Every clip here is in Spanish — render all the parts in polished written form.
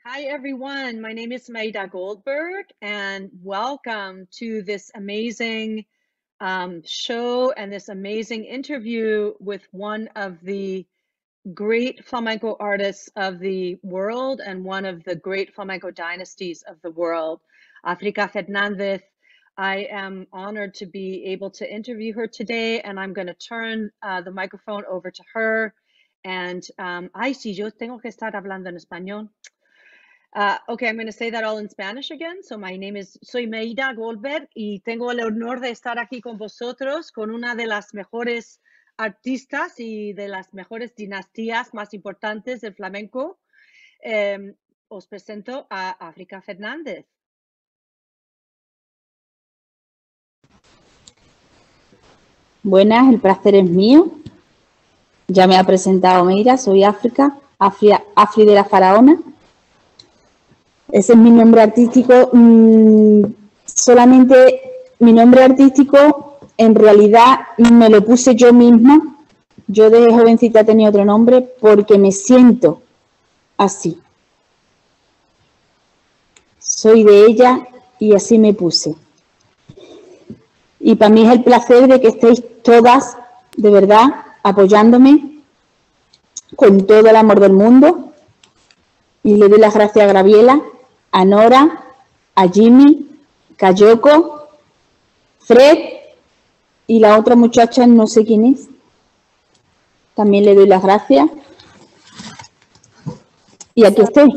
Hi, everyone. My name is Maida Goldberg, and welcome to this amazing show and this amazing interview with one of the great flamenco artists of the world and one of the great flamenco dynasties of the world, Africa Fernandez. I am honored to be able to interview her today, and I'm going to turn the microphone over to her. And, ay, si yo tengo que estar hablando en español. Okay, I'm going to say that all in Spanish again. So my name is, soy Maida Goldberg y tengo el honor de estar aquí con vosotros con una de las mejores artistas y de las mejores dinastías más importantes del flamenco. Os presento a Africa Fernandez. Buenas, el placer es mío. Ya me ha presentado Meira, soy Afri de la Faraona. Ese es mi nombre artístico. Solamente mi nombre artístico en realidad me lo puse yo misma. Yo desde jovencita tenía otro nombre porque me siento así. Soy de ella y así me puse. Y para mí es el placer de que estéis todas, de verdad, apoyándome con todo el amor del mundo. Y le doy las gracias a Gabriela, a Nora, a Jimmy, Kayoko, Fred y la otra muchacha, no sé quién es. También le doy las gracias. Y aquí estoy.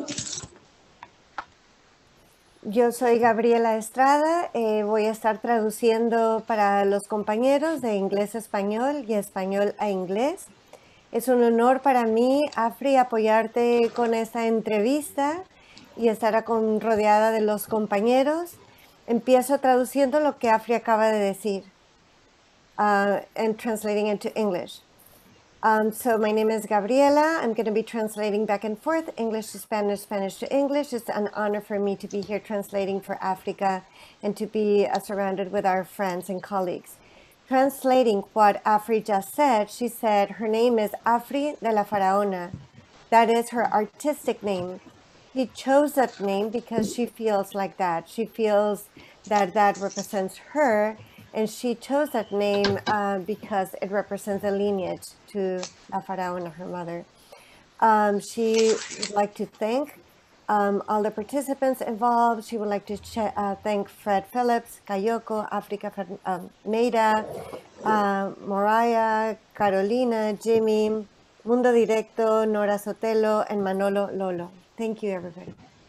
Yo soy Gabriela Estrada, voy a estar traduciendo para los compañeros de inglés a español y español a inglés. Es un honor para mí, Afri, apoyarte con esta entrevista y estar rodeada de los compañeros. Empiezo traduciendo lo que Afri acaba de decir and translating into English. So my name is Gabriela. I'm going to be translating back and forth, English to Spanish, Spanish to English. It's an honor for me to be here translating for Africa and to be surrounded with our friends and colleagues. Translating what Afri just said, she said her name is Afri de la Faraona. That is her artistic name. She chose that name because she feels like that. She feels that that represents her. And she chose that name because it represents a lineage to La Faraona, her mother. She would like to thank all the participants involved. She would like to thank Fred Phillips, Kayoko, Africa, Meida, Moraya, Carolina, Jimmy, Mundo Directo, Nora Sotelo, and Manolo Lolo. Thank you, everybody.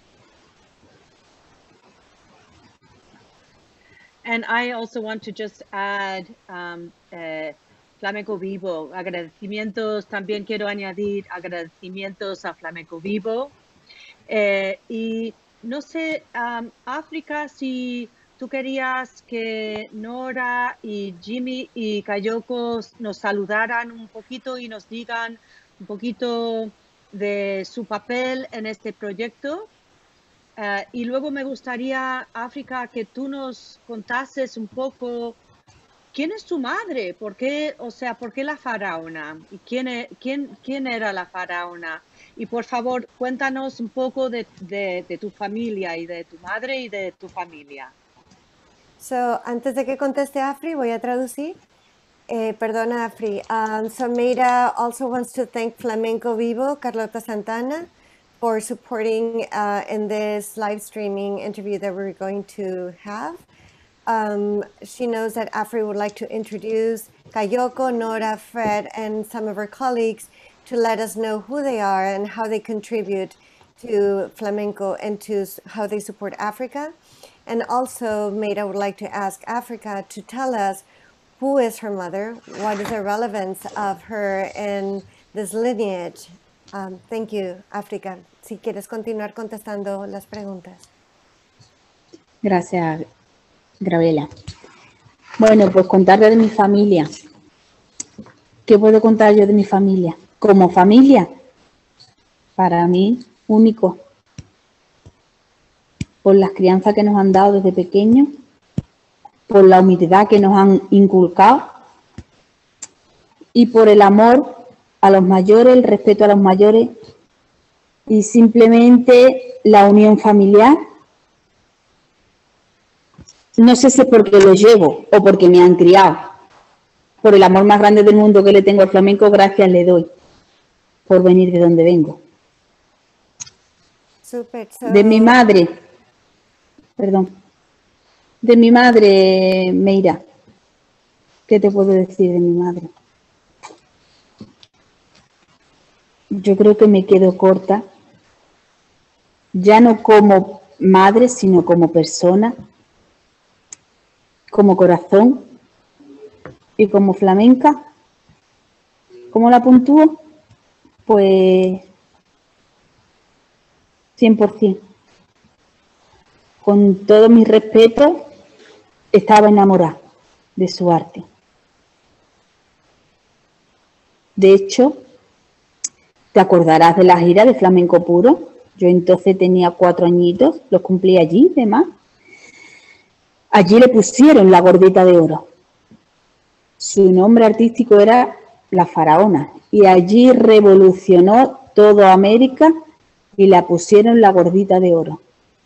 And I also want to just add Flamenco Vivo, agradecimientos, también quiero añadir agradecimientos a Flamenco Vivo. Y no sé, África, si tú querías que Nora y Jimmy y Kayoko nos saludaran un poquito y nos digan un poquito de su papel en este proyecto. Y luego me gustaría, África, que tú nos contases un poco quién es tu madre, por qué, o sea, por qué la faraona y quién era la faraona. Y por favor, cuéntanos un poco de tu familia y de tu madre y de tu familia. So, antes de que conteste Afri, voy a traducir. Perdona, Afri. So Meida also wants to thank Flamenco Vivo, Carlota Santana, for supporting in this live streaming interview that we're going to have. She knows that Afri would like to introduce Kayoko, Nora, Fred, and some of her colleagues to let us know who they are and how they contribute to flamenco and to how they support Africa. And also, Meida would like to ask Africa to tell us who is her mother, what is the relevance of her in this lineage. Thank you, África. Si quieres continuar contestando las preguntas. Gracias, Gabriela. Bueno, pues contarle de mi familia. ¿Qué puedo contar yo de mi familia? Como familia, para mí, único. Por las crianzas que nos han dado desde pequeños, por la humildad que nos han inculcado y por el amor a los mayores, el respeto a los mayores y simplemente la unión familiar. No sé si es porque lo llevo o porque me han criado. Por el amor más grande del mundo que le tengo al flamenco, gracias le doy por venir de donde vengo. Super. De mi madre, perdón, de mi madre, Meira. ¿Qué te puedo decir de mi madre? Yo creo que me quedo corta, ya no como madre, sino como persona, como corazón y como flamenca. ¿Cómo la puntúo? Pues 100%. Con todo mi respeto, estaba enamorada de su arte. De hecho, te acordarás de la gira de Flamenco Puro. Yo entonces tenía 4 añitos, los cumplí allí, demás. Allí le pusieron la Gordita de Oro. Su nombre artístico era La Faraona y allí revolucionó toda América y la pusieron la Gordita de Oro.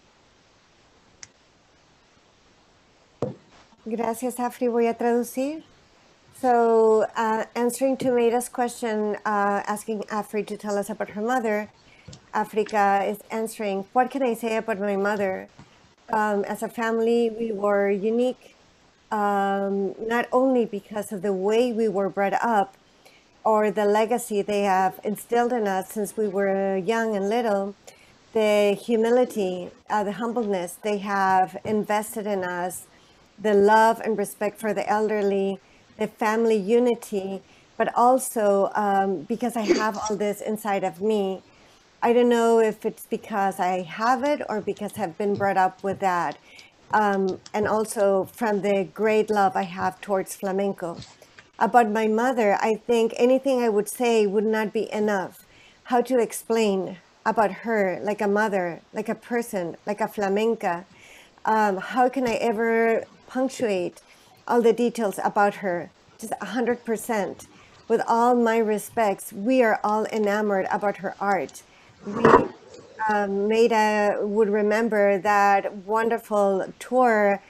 Gracias, Afri. Voy a traducir. So, answering to Meida's question, asking Afri to tell us about her mother, Africa is answering, what can I say about my mother? As a family, we were unique, not only because of the way we were brought up or the legacy they have instilled in us since we were young and little, the humility, the humbleness they have invested in us, the love and respect for the elderly, the family unity, but also because I have all this inside of me. I don't know if it's because I have it or because I've been brought up with that. And also from the great love I have towards flamenco. About my mother, I think anything I would say would not be enough. How to explain about her like a mother, like a person, like a flamenca. How can I ever punctuate all the details about her? Just 100%. With all my respects, we are all enamored about her art. We, Meida would remember that wonderful tour,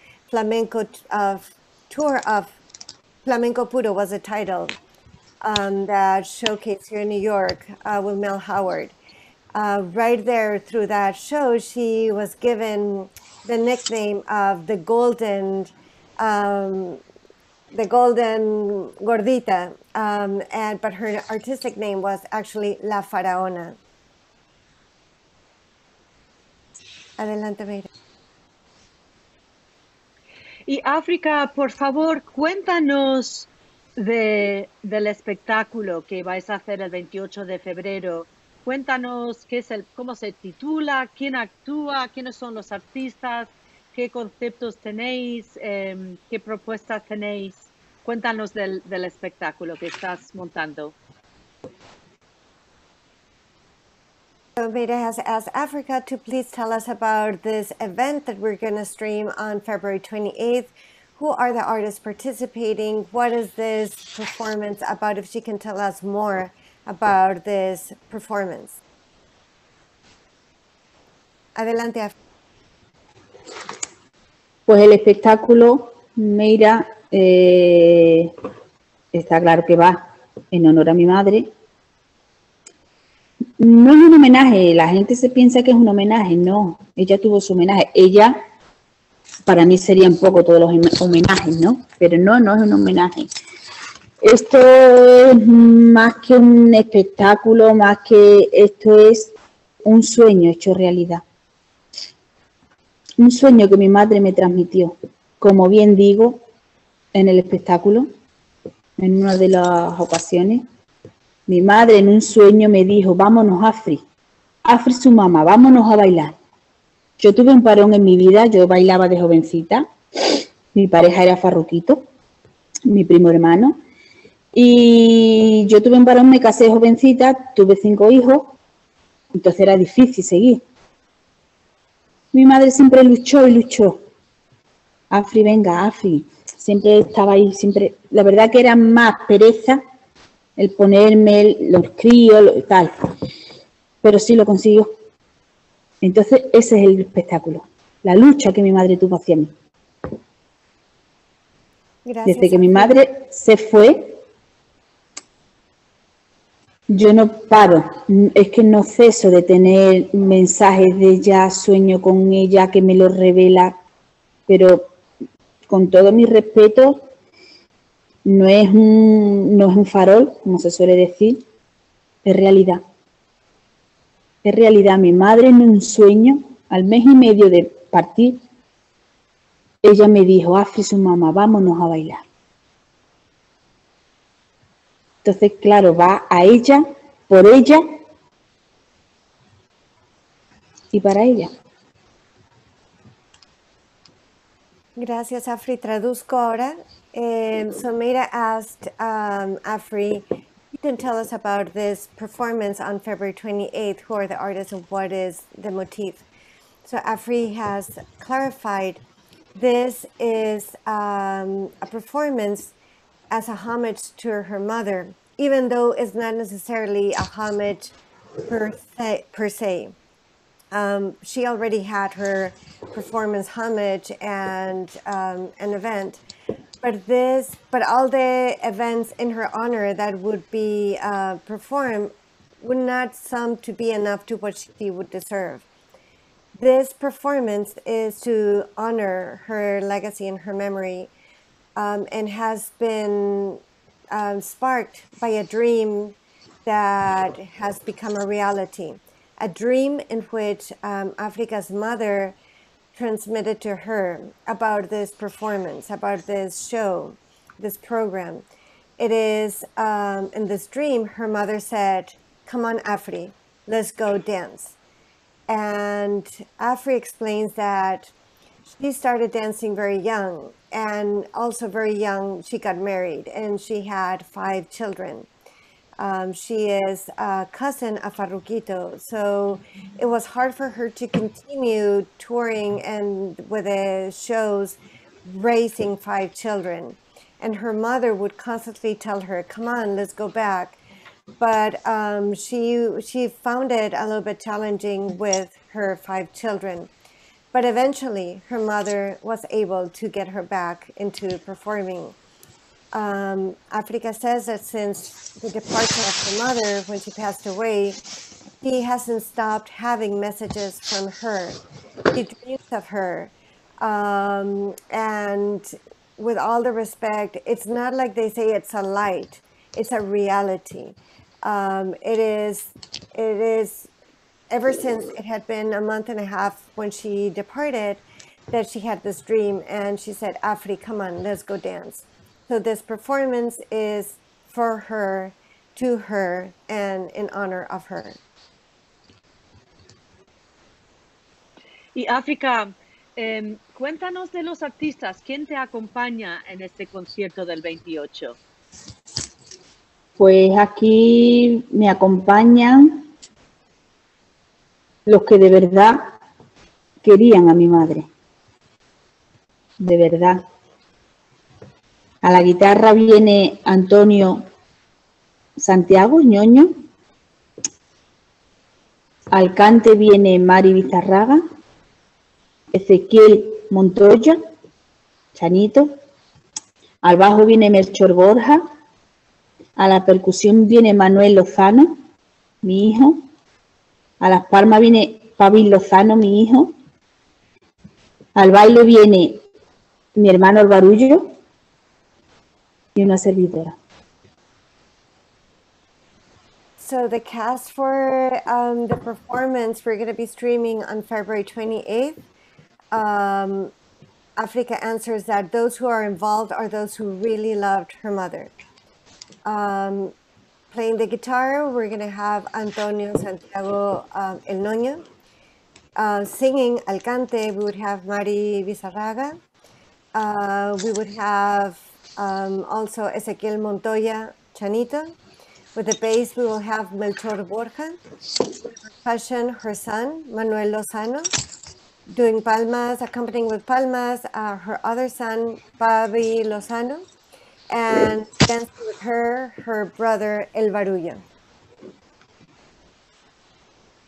Tour of Flamenco Puro was a title that showcased here in New York with Mel Howard. Right there through that show, she was given the nickname of the Golden Gordita, but her artistic name was actually La Faraona. Adelante, Meira. Y África, por favor, cuéntanos del espectáculo que vais a hacer el 28 de febrero. Cuéntanos cómo se titula, quién actúa, quiénes son los artistas, qué conceptos tenéis, qué propuestas tenéis. Cuéntanos del espectáculo que estás montando. Meida has asked Africa to please tell us about this event that we're going to stream on February 28th. Who are the artists participating? What is this performance about? If she can tell us more about this performance. Adelante, Africa. Pues el espectáculo, Meira, está claro que va en honor a mi madre. No es un homenaje, la gente se piensa que es un homenaje, no, ella tuvo su homenaje, ella, para mí serían poco todos los homenajes, ¿no? Pero no es un homenaje. Esto es más que un espectáculo, esto es un sueño hecho realidad. Un sueño que mi madre me transmitió, como bien digo, en el espectáculo, en una de las ocasiones. Mi madre en un sueño me dijo, vámonos Afri su mamá, vámonos a bailar. Yo tuve un parón en mi vida, yo bailaba de jovencita, mi pareja era Farruquito, mi primo hermano, y yo tuve un parón, me casé de jovencita, tuve 5 hijos, entonces era difícil seguir. Mi madre siempre luchó y luchó. Afri, venga, Afri, siempre estaba ahí, siempre, la verdad que era más pereza el ponerme los críos, tal. pero sí lo consiguió. Entonces, ese es el espectáculo, la lucha que mi madre tuvo hacia mí. Gracias, Desde que mi Afri. madre se fue, yo no paro, es que no ceso de tener mensajes de ella, sueño con ella, que me lo revela, pero con todo mi respeto, no es un farol, como se suele decir, es realidad. Es realidad. Mi madre en un sueño, al mes y medio de partir, ella me dijo, Afri, su mamá, vámonos a bailar. Entonces, claro, va a ella, por ella y para ella. Gracias, Afri. Traduzco ahora. So Maida asked Afri, you can tell us about this performance on February 28th. Who are the artists and what is the motif? So Afri has clarified this is a performance as a homage to her mother, even though it's not necessarily a homage per se. She already had her performance homage and an event, but all the events in her honor that would be performed would not sum to be enough to what she would deserve. This performance is to honor her legacy and her memory, and has been sparked by a dream that has become a reality. A dream in which Africa's mother transmitted to her about this performance, about this show, this program. It is, in this dream, her mother said, "Come on, Afri, let's go dance." And Afri explains that she started dancing very young, and also very young she got married, and she had 5 children. She is a cousin of Farruquito, so it was hard for her to continue touring and with the shows, raising 5 children. And her mother would constantly tell her, "Come on, let's go back." But she found it a little bit challenging with her 5 children. But eventually, her mother was able to get her back into performing. Africa says that since the departure of her mother, when she passed away, he hasn't stopped having messages from her. He dreams of her. And with all the respect, it's not like they say it's a light, it's a reality. It is ever since it had been a month and a half when she departed that she had this dream, and she said, "Afri, come on, let's go dance." So this performance is for her, to her, and in honor of her. Y África, cuéntanos de los artistas. ¿Quién te acompaña en este concierto del 28? Pues aquí me acompañan los que de verdad querían a mi madre. De verdad. A la guitarra viene Antonio Santiago, ñoño. Al cante viene Mari Bizarraga, Ezequiel Montoya, Chanito. Al bajo viene Melchor Borja. A la percusión viene Manuel Lozano, mi hijo. A las palmas viene Pabil Lozano, mi hijo. Al baile viene mi hermano el Barullo y una servidora. So the cast for the performance we're going to be streaming on February 28th. Africa answers that those who are involved are those who really loved her mother. Playing the guitar, we're going to have Antonio Santiago El Noño. Singing al cante, we would have Mari Bizarraga. We would have also Ezequiel Montoya, Chanito. With the bass, we will have Melchor Borja. Percussion, her son, Manuel Lozano. Doing palmas, accompanying with palmas, her other son, Pabi Lozano. And dancing with her brother, El Barullo.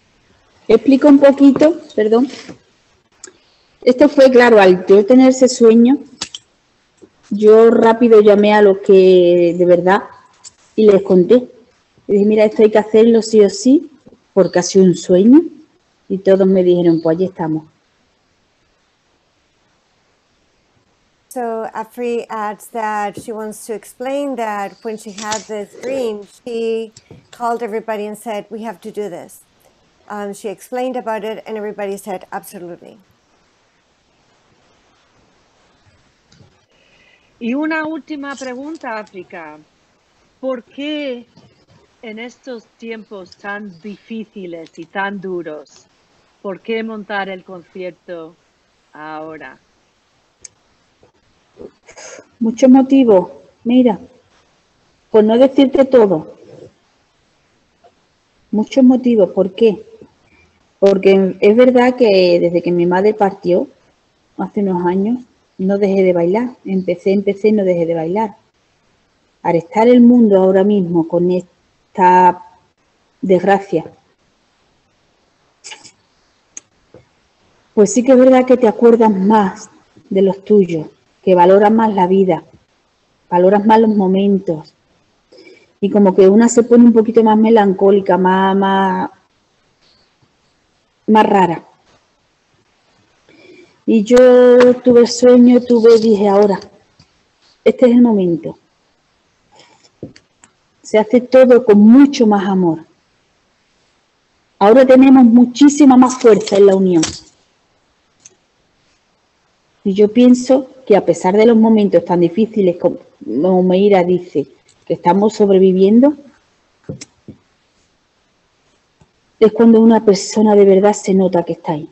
Explico un poquito, perdón. Esto fue, claro, al yo tener ese sueño, yo rápido llamé a los que de verdad y les conté. Y dije, mira, esto hay que hacerlo sí o sí, porque ha sido un sueño. Y todos me dijeron, pues allí estamos. So Afri adds that she wants to explain that when she had this dream, she called everybody and said, we have to do this. She explained about it and everybody said, absolutely. Y una última pregunta, África. ¿Por qué en estos tiempos tan difíciles y tan duros, por qué montar el concierto ahora? Muchos motivos. Mira, por no decirte todo. Muchos motivos. ¿Por qué? Porque es verdad que desde que mi madre partió, hace unos años, no dejé de bailar. Empecé y no dejé de bailar. Al estar el mundo ahora mismo con esta desgracia, pues sí que es verdad que te acuerdas más de los tuyos, que valoras más la vida, valoras más los momentos. Y como que una se pone un poquito más melancólica, más rara. Y yo tuve sueño, dije ahora, este es el momento. Se hace todo con mucho más amor. Ahora tenemos muchísima más fuerza en la unión. Y yo pienso que a pesar de los momentos tan difíciles como Meira dice, que estamos sobreviviendo, es cuando una persona de verdad se nota que está ahí.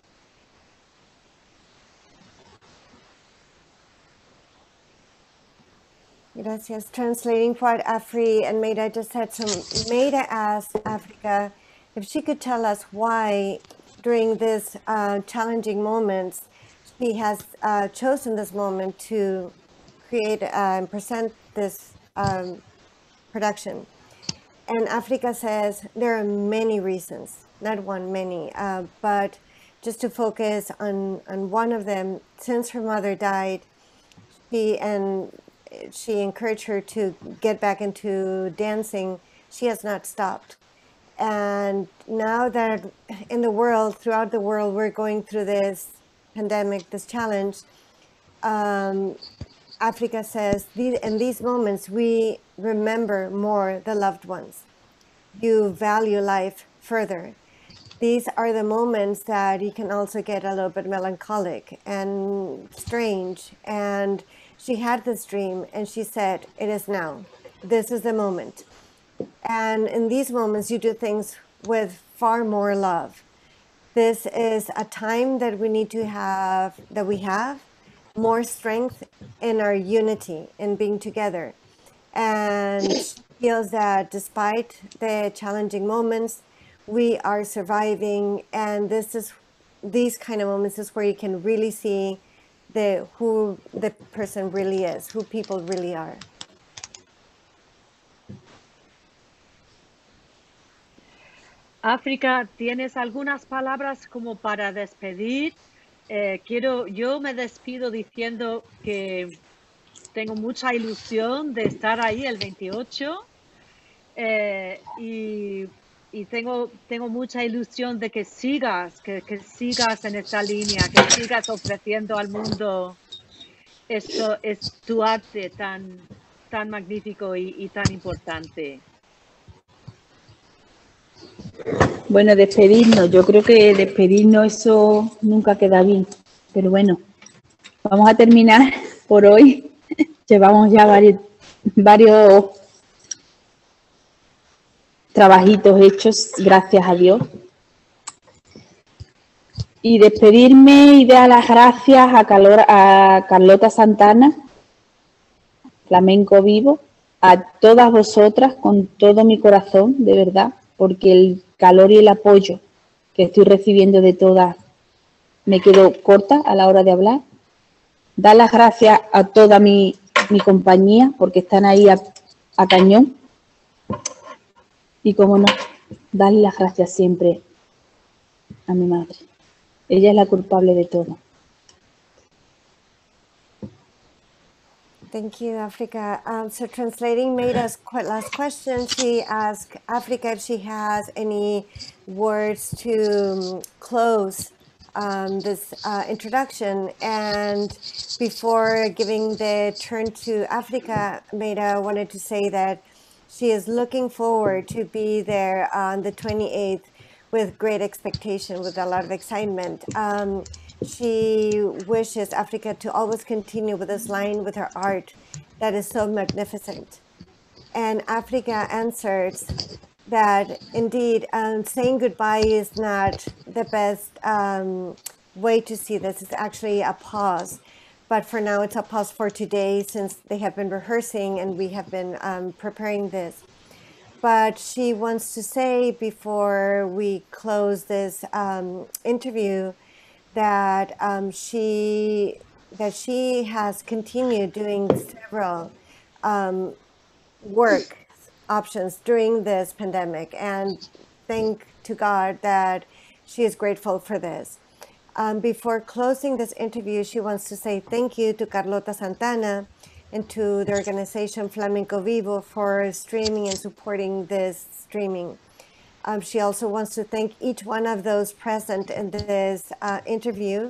Gracias. Translating what Afri and Meira just said. So Meira asked Africa if she could tell us why during this challenging moments, she has chosen this moment to create and present this production. And Africa says there are many reasons, not one, many, but just to focus on one of them, since her mother died, she encouraged her to get back into dancing. She has not stopped. And now that in the world, throughout the world, we're going through this pandemic, this challenge, Africa says, in these moments, we remember more the loved ones. You value life further. These are the moments that you can also get a little bit melancholic and strange. And she had this dream and she said, it is now. This is the moment. And in these moments, you do things with far more love. This is a time that we need to have, that we have more strength in our unity, in being together. And she feels that despite the challenging moments, we are surviving. And these kind of moments is where you can really see who the person really is, who people really are. África, ¿tienes algunas palabras como para despedir? Yo me despido diciendo que tengo mucha ilusión de estar ahí el 28 y tengo mucha ilusión de que sigas en esta línea, que sigas ofreciendo al mundo esto, es tu arte tan magnífico y tan importante. Bueno, despedirnos. Yo creo que despedirnos eso nunca queda bien. Pero bueno, vamos a terminar por hoy. Llevamos ya varios trabajitos hechos, gracias a Dios. Y despedirme y dar las gracias a Carlota Santana, Flamenco Vivo, a todas vosotras con todo mi corazón, de verdad, porque el calor y el apoyo que estoy recibiendo de todas me quedo corta a la hora de hablar. Dar las gracias a toda mi compañía, porque están ahí a cañón. Y como no, darle las gracias siempre a mi madre. Ella es la culpable de todo. Thank you, Africa. So translating Maida's last question, she asked Africa if she has any words to close this introduction. And before giving the turn to Africa, Maida wanted to say that she is looking forward to be there on the 28th with great expectation, with a lot of excitement. She wishes Africa to always continue with this line with her art that is so magnificent. And Africa answers that indeed saying goodbye is not the best way to see this. It's actually a pause. But for now, it's a pause for today since they have been rehearsing and we have been preparing this. But she wants to say before we close this interview that she has continued doing several work options during this pandemic, and thank to God that she is grateful for this. Before closing this interview, she wants to say thank you to Carlota Santana and to the organization Flamenco Vivo for streaming and supporting this streaming. She also wants to thank each one of those present in this interview.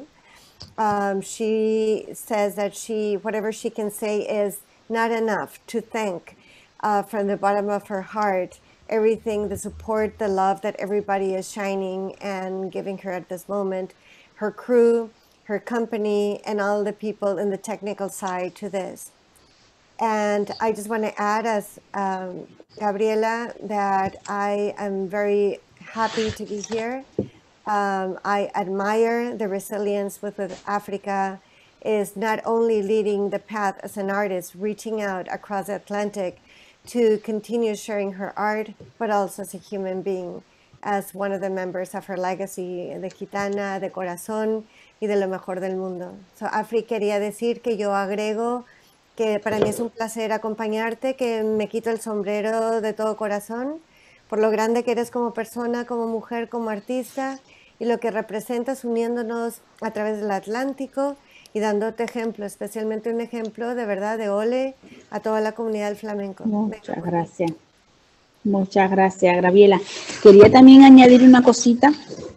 She says that whatever she can say is not enough to thank from the bottom of her heart everything, the support, the love that everybody is shining and giving her at this moment, her crew, her company, and all the people in the technical side to this. And I just want to add, as Gabriela, that I am very happy to be here. I admire the resilience with Africa is not only leading the path as an artist, reaching out across the Atlantic to continue sharing her art, but also as a human being, as one of the members of her legacy de Gitana, de Corazón y de lo mejor del mundo. So, Afri, quería decir que yo agrego que para mí es un placer acompañarte, que me quito el sombrero de todo corazón por lo grande que eres como persona, como mujer, como artista, y lo que representas uniéndonos a través del Atlántico y dándote ejemplo, especialmente un ejemplo de verdad de ole a toda la comunidad del flamenco. Muchas gracias. Muchas gracias, Gabriela. Quería también añadir una cosita.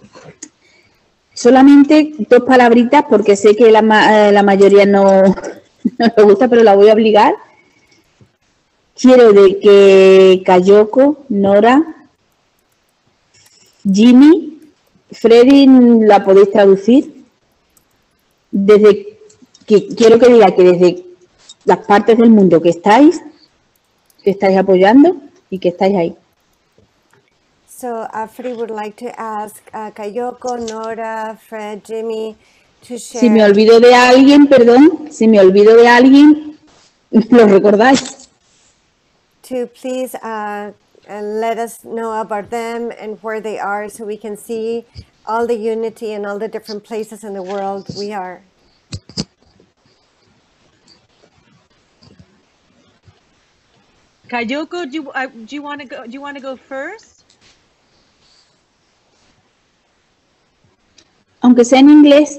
Solamente 2 palabritas, porque sé que la mayoría no me gusta, pero la voy a obligar. Quiero de que Kayoko, Nora, Jimmy, Freddy, ¿la podéis traducir? Quiero que diga que desde las partes del mundo que estáis apoyando y que estáis ahí. So Afri would like to ask Kayoko, Nora, Fred, Jimmy to share. Si me olvido de alguien, perdón, si me olvido de alguien, lo recordáis. To please let us know about them and where they are so we can see all the unity and all the different places in the world we are. Kayoko, do you want to go? Do you want to go first? Aunque sea en inglés.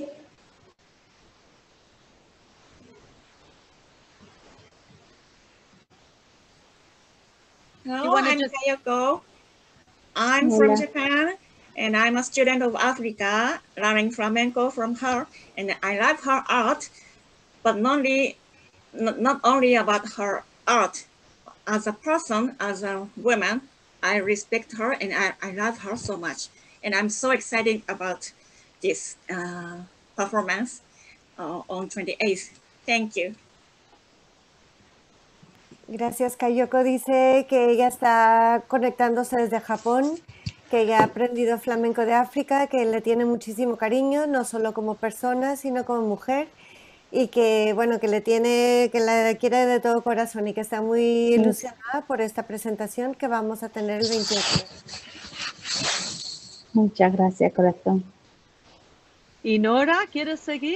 Hello, I'm Kayoko. I'm from Japan, and I'm a student of Africa, learning flamenco from her, and I love her art, but not only about her art. As a person, as a woman, I respect her, and I love her so much. And I'm so excited about this performance on 28th. Thank you. Gracias, Kayoko. Dice que ella está conectándose desde Japón, que ella ha aprendido flamenco de África, que le tiene muchísimo cariño, no solo como persona, sino como mujer, y que, bueno, que la quiere de todo corazón y que está muy ilusionada por esta presentación que vamos a tener el 28. Muchas gracias, corazón. ¿Y Nora, quieres seguir?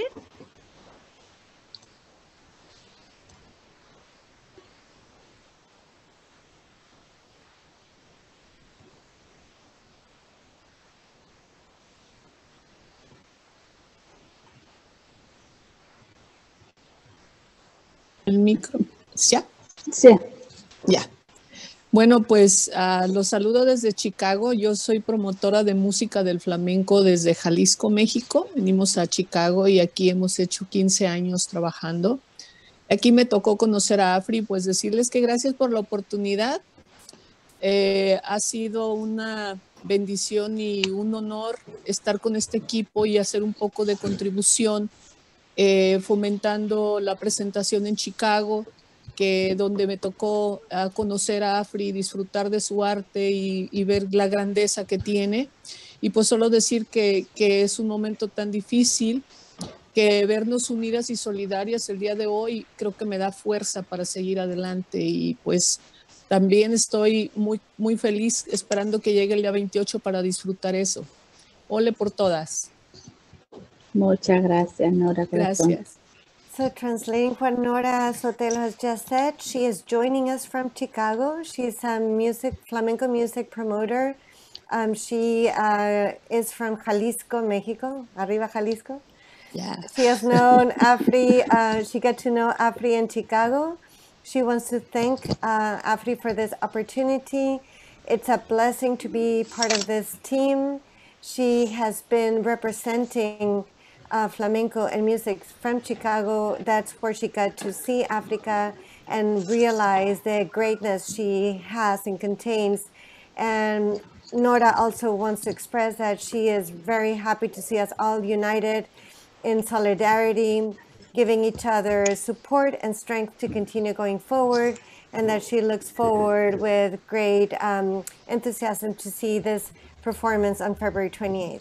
El micro. ¿Ya? Sí. Ya. Bueno, pues los saludo desde Chicago. Yo soy promotora de música del flamenco desde Jalisco, México. Venimos a Chicago y aquí hemos hecho 15 años trabajando. Aquí me tocó conocer a Afri, pues decirles que gracias por la oportunidad. Ha sido una bendición y un honor estar con este equipo y hacer un poco de contribución, fomentando la presentación en Chicago, donde me tocó conocer a Afri, disfrutar de su arte y ver la grandeza que tiene. Y pues solo decir que es un momento tan difícil, que vernos unidas y solidarias el día de hoy creo que me da fuerza para seguir adelante. Y pues también estoy muy, muy feliz esperando que llegue el día 28 para disfrutar eso. Ole por todas. Muchas gracias, Nora. Corazón. Gracias. So translating what Nora Sotelo has just said, she is joining us from Chicago. She's a flamenco music promoter. She is from Jalisco, Mexico. Arriba, Jalisco. Yeah. She has known Afri. She got to know Afri in Chicago. She wants to thank Afri for this opportunity. It's a blessing to be part of this team. She has been representing flamenco and music from Chicago. That's where she got to see Africa and realize the greatness she has and contains. And Nora also wants to express that she is very happy to see us all united in solidarity, giving each other support and strength to continue going forward, and that she looks forward with great enthusiasm to see this performance on February 28th.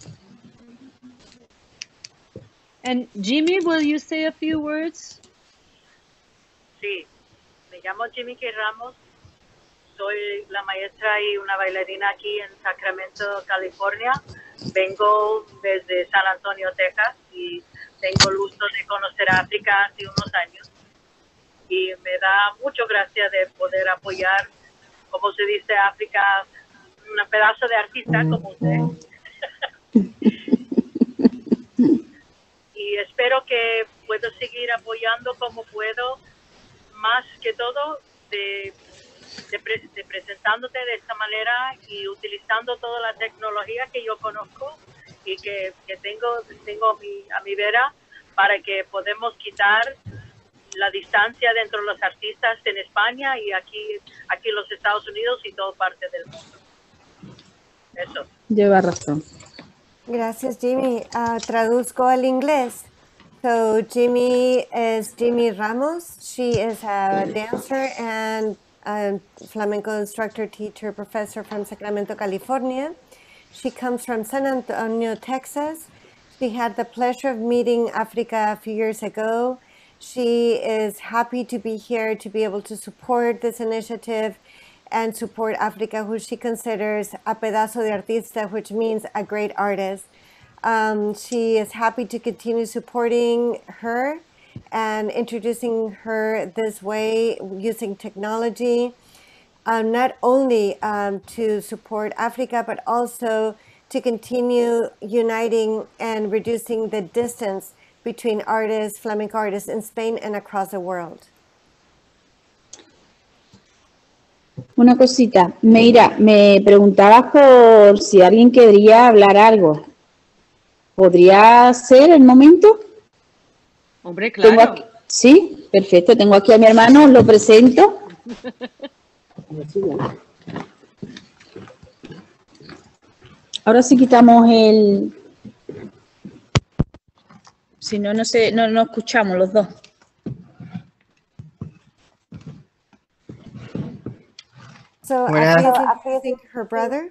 And Jimmy, will you say a few words? Sí, me llamo Jimmy K. Ramos, soy la maestra y una bailarina aquí en Sacramento, California. Vengo desde San Antonio, Texas, y tengo el gusto de conocer a África hace unos años. Y me da mucho gracia de poder apoyar, como se dice, África, un pedazo de artista como usted. Y espero que puedo seguir apoyando como puedo, más que todo de presentándote de esta manera y utilizando toda la tecnología que yo conozco y que tengo a mi vera, para que podamos quitar la distancia dentro de los artistas en España y aquí en los Estados Unidos y toda parte del mundo. Eso. Lleva razón. Gracias, Jimmy. Traduzco al inglés. So Jimmy is Jimmy Ramos. She is a dancer and a flamenco instructor, teacher, professor from Sacramento, California. She comes from San Antonio, Texas. She had the pleasure of meeting Africa a few years ago. She is happy to be here to be able to support this initiative and support Africa, who she considers a pedazo de artista, which means a great artist. She is happy to continue supporting her and introducing her this way using technology, not only to support Africa, but also to continue uniting and reducing the distance between artists, flamenco artists in Spain and across the world. Una cosita, Meira, me preguntabas por si alguien quería hablar algo. ¿Podría ser el momento? Hombre, claro. Sí, perfecto. Tengo aquí a mi hermano, os lo presento. Ahora sí quitamos el... Si no, no escuchamos los dos. So Afri is her brother.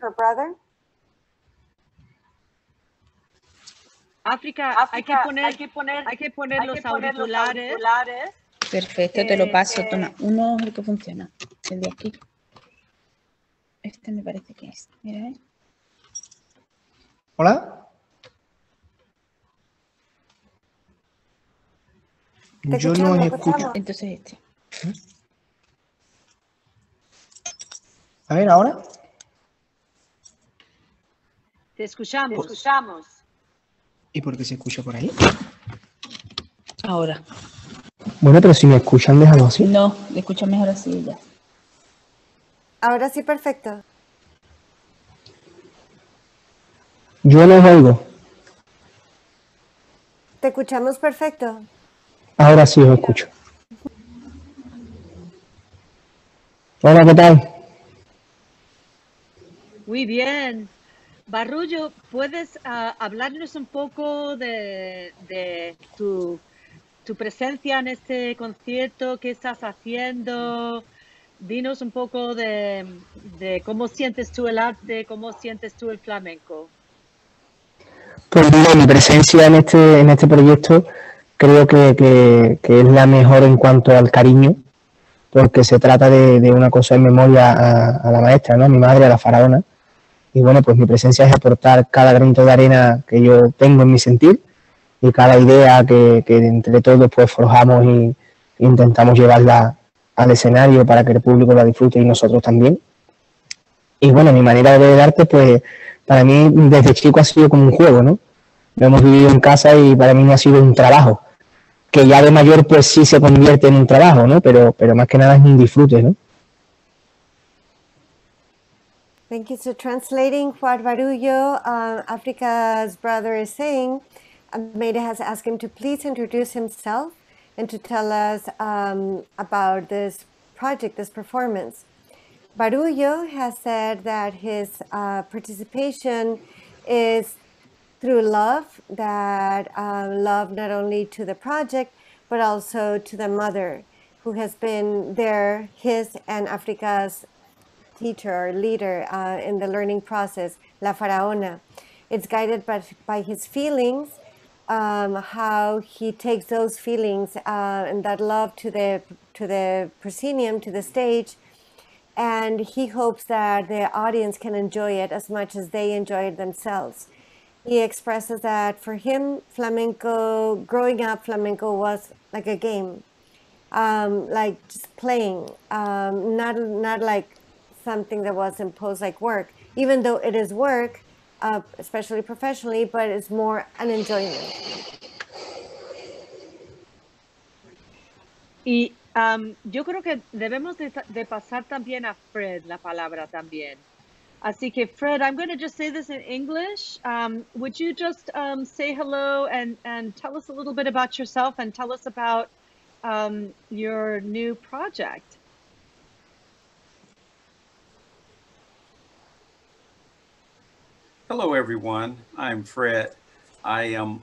África, hay que poner los auriculares. Perfecto, te lo paso. Toma, uno es el que funciona. El de aquí. Este me parece que es. Mira, ¿Hola? Yo no os escucho. Entonces este. A ver, ¿ahora? Te escuchamos. ¿Y por qué se escucha por ahí? Ahora. Bueno, pero si me escuchan, déjalo así. No, le escucho mejor así ya. Ahora sí, perfecto. Yo no os oigo. Te escuchamos perfecto. Ahora sí os escucho. Hola, ¿qué tal? Muy bien. Barullo, ¿puedes hablarnos un poco de tu presencia en este concierto? ¿Qué estás haciendo? Dinos un poco de cómo sientes tú el arte, cómo sientes tú el flamenco. Pues mira, mi presencia en este proyecto creo que es la mejor en cuanto al cariño, porque se trata de una cosa en memoria a la maestra, ¿no? A mi madre, a la faraona. Y bueno, pues mi presencia es aportar cada granito de arena que yo tengo en mi sentir y cada idea que entre todos pues forjamos y intentamos llevarla al escenario para que el público la disfrute y nosotros también. Y bueno, mi manera de ver el arte, pues para mí desde chico ha sido como un juego, ¿no? Lo hemos vivido en casa y para mí no ha sido un trabajo, que ya de mayor pues sí se convierte en un trabajo, ¿no? Pero más que nada es un disfrute, ¿no? Thank you. So translating what Barullo, Africa's brother, is saying, Meida has asked him to please introduce himself and to tell us about this project, this performance. Barullo has said that his participation is through love, that love not only to the project, but also to the mother, who has been there, his and Africa's teacher or leader in the learning process, La Faraona. It's guided by his feelings, how he takes those feelings and that love to the proscenium, to the stage, and he hopes that the audience can enjoy it as much as they enjoy it themselves. He expresses that for him, flamenco, growing up, flamenco was like a game, like just playing, not like something that was imposed like work, even though it is work, especially professionally, but it's more an enjoyment. Y yo creo que debemos de pasar también a Fred la palabra también. Así que Fred, I'm going to just say this in English. Would you just say hello and tell us a little bit about yourself and tell us about your new project? Hello, everyone. I'm Fred. I am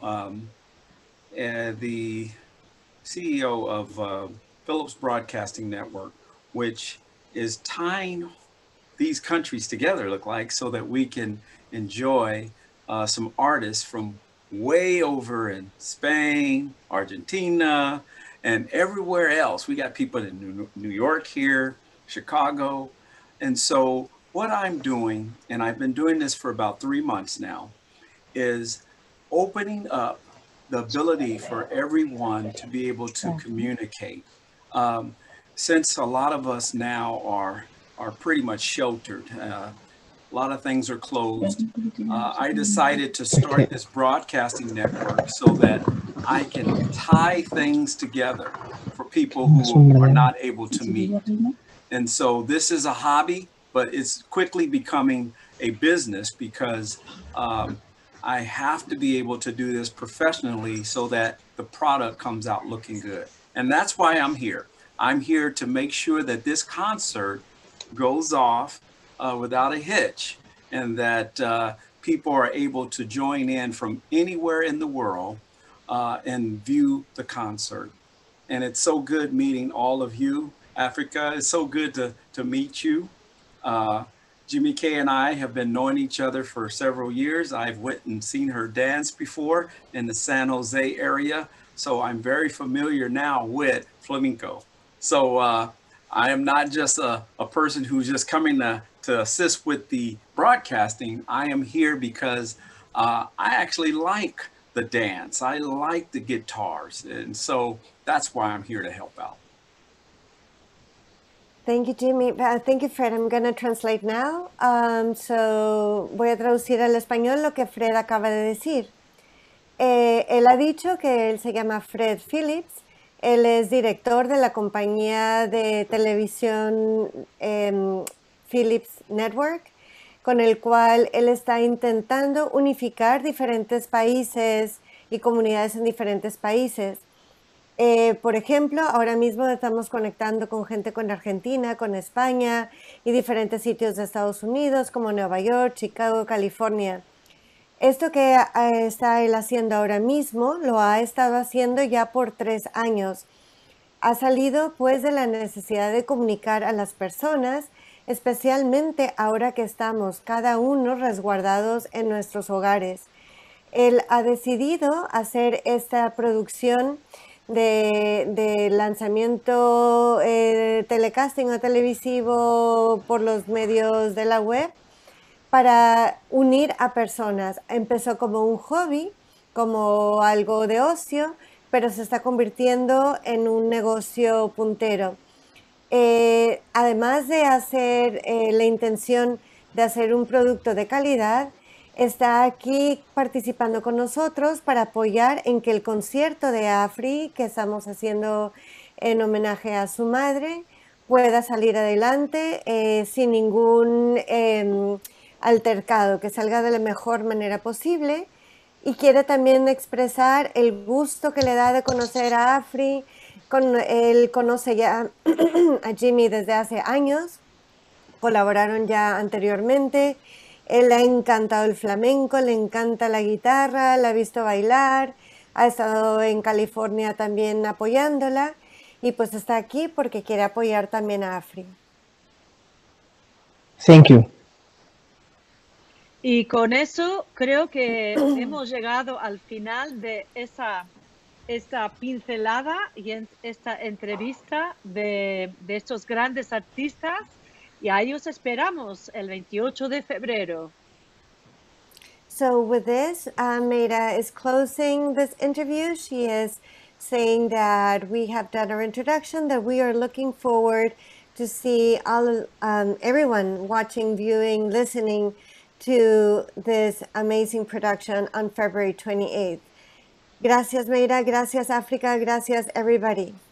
the CEO of Philips Broadcasting Network, which is tying these countries together, look like, so that we can enjoy some artists from way over in Spain, Argentina, and everywhere else. We got people in New York here, Chicago. And so what I'm doing, and I've been doing this for about 3 months now, is opening up the ability for everyone to be able to communicate. Since a lot of us now are pretty much sheltered, a lot of things are closed, I decided to start this broadcasting network so that I can tie things together for people who are not able to meet. And so this is a hobby, but it's quickly becoming a business because I have to be able to do this professionally so that the product comes out looking good. And that's why I'm here. I'm here to make sure that this concert goes off without a hitch, and that people are able to join in from anywhere in the world and view the concert. And it's so good meeting all of you, Africa. It's so good to meet you. Jimmy K and I have been knowing each other for several years. I've went and seen her dance before in the San Jose area. So I'm very familiar now with flamenco. So I am not just a person who's just coming to assist with the broadcasting. I am here because I actually like the dance. I like the guitars. And so that's why I'm here to help out. Thank you, Jimmy. Thank you, Fred. I'm going to translate now. So voy a traducir al español lo que Fred acaba de decir. Él ha dicho que él se llama Fred Phillips. Él es director de la compañía de televisión Philips Network, con el cual él está intentando unificar diferentes países y comunidades en diferentes países. Por ejemplo, ahora mismo estamos conectando con gente con Argentina, con España y diferentes sitios de Estados Unidos como Nueva York, Chicago, California. Esto que está él haciendo ahora mismo lo ha estado haciendo ya por 3 años. Ha salido pues de la necesidad de comunicar a las personas, especialmente ahora que estamos cada uno resguardados en nuestros hogares. Él ha decidido hacer esta producción de lanzamiento telecasting o televisivo por los medios de la web para unir a personas. Empezó como un hobby, como algo de ocio, pero se está convirtiendo en un negocio puntero. Además de hacer la intención de hacer un producto de calidad, está aquí participando con nosotros para apoyar en que el concierto de Afri, que estamos haciendo en homenaje a su madre, pueda salir adelante sin ningún altercado, que salga de la mejor manera posible. Y quiere también expresar el gusto que le da de conocer a Afri. Él conoce ya a Jimmy desde hace años, colaboraron ya anteriormente. Él le ha encantado el flamenco, le encanta la guitarra, la ha visto bailar, ha estado en California también apoyándola y pues está aquí porque quiere apoyar también a Afri. Thank you. Y con eso creo que hemos llegado al final de esta pincelada y esta entrevista de estos grandes artistas. Y ahí os esperamos el 28 de febrero. So with this, Mayra is closing this interview. She is saying that we have done our introduction, that we are looking forward to see everyone watching, viewing, listening to this amazing production on February 28th. Gracias, Mayra. Gracias, África. Gracias, everybody.